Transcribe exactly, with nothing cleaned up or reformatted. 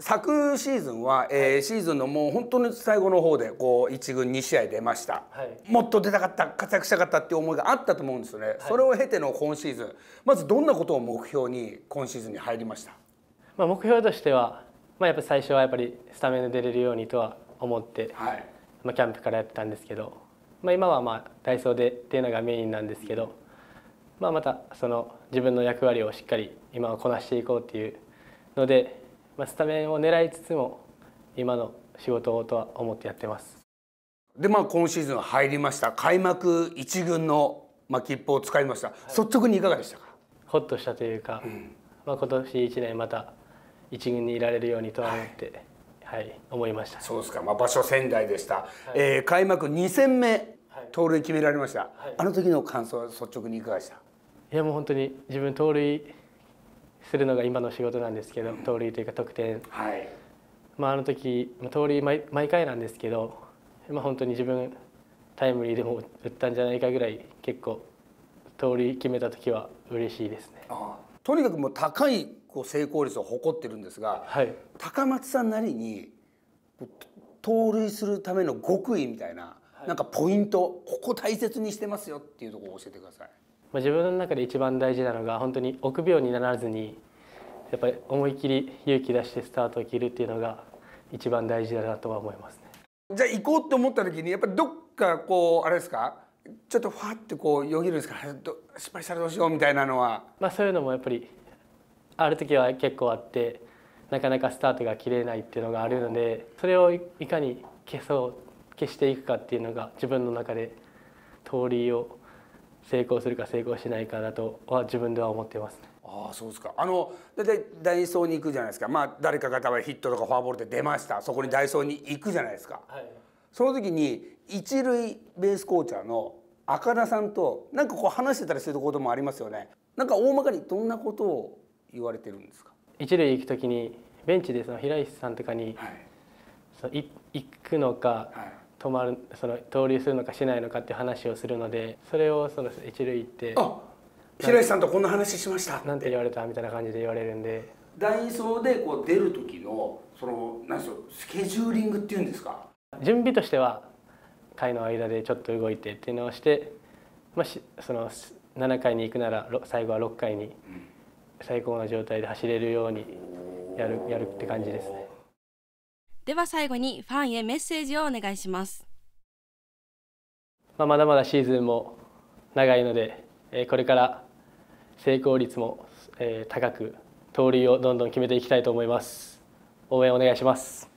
昨シーズンは、えー、シーズンのもう本当に最後の方でこういち軍に試合出ました、はい、もっと出たかった活躍したかったっていう思いがあったと思うんですよね、はい、それを経ての今シーズン、まずどんなことを目標に今シーズンに入りました？ まあ目標としては、まあ、やっぱ最初はやっぱりスタメンで出れるようにとは思って、はい、まあ、キャンプからやってたんですけど、まあ、今はまあ代走でっていうのがメインなんですけど、まあ、またその自分の役割をしっかり今はこなしていこうっていうので、まあ、スタメンを狙いつつも今の仕事をとは思ってやってます。 でまあ今シーズン入りました開幕一軍の、まあ、切符を使いました、はい、率直にいかがでしたか？ ほっとしたというか、うん、まあ今年いちねんまた一軍にいられるようにとは思って、はい、はい、思いました。 そうですか、まあ、場所仙台でした、はい、えー、開幕に戦目、はい、盗塁決められました、はい、あの時の感想は率直にいかがでした？ いやもう本当に自分盗塁するのが今の仕事なんですけど、盗塁というか得点、はい、まああの時盗塁 毎, 毎回なんですけど、まあ、本当に自分タイムリーでも打ったんじゃないかぐらい結構盗塁決めた時は嬉しいですね。 ああ、とにかくもう高いこう成功率を誇ってるんですが、はい、高松さんなりに盗塁するための極意みたいな、はい、なんかポイント、ここ大切にしてますよっていうところを教えてください。 自分の中で一番大事なのが本当に臆病にならずにやっぱり思い切り勇気出してスタートを切るっていうのが一番大事だなとは思いますね。 じゃあ行こうと思った時にやっぱりどっかこうあれですか、ちょっとファってこうよぎるんですか、失敗したらどうしようみたいなのは。 まあそういうのもやっぱりある時は結構あって、なかなかスタートが切れないっていうのがあるので、それをいかに消そう消していくかっていうのが自分の中で盗塁を成功するか成功しないかだとは自分では思ってますね。 ああ、そうですか。あの大体ダイソーに行くじゃないですか。まあ誰かが多分ヒットとかフォアボールで出ました。そこにダイソーに行くじゃないですか。はい、その時に一塁ベースコーチャーの赤田さんとなんかこう話してたりすることもありますよね。なんか大まかにどんなことを言われてるんですか？ 一塁行く時にベンチでその平石さんとかに、はい、そのい行くのか、はい、止まるその盗塁するのかしないのかっていう話をするので、それをその一塁行ってあ平石さんとこんな話しましたなんて言われたみたいな感じで言われるんで、 ダイソーでこう出る時のその何でしょうスケジューリングっていうんですか、 準備としては回の間でちょっと動いてっていうのをして、もしそのななかいに行くなら最後はろっかいに最高の状態で走れるようにやるやるって感じですね。 では最後にファンへメッセージをお願いします。 まあ、まだまだシーズンも長いので、これから成功率も高く盗塁をどんどん決めていきたいと思います。応援お願いします。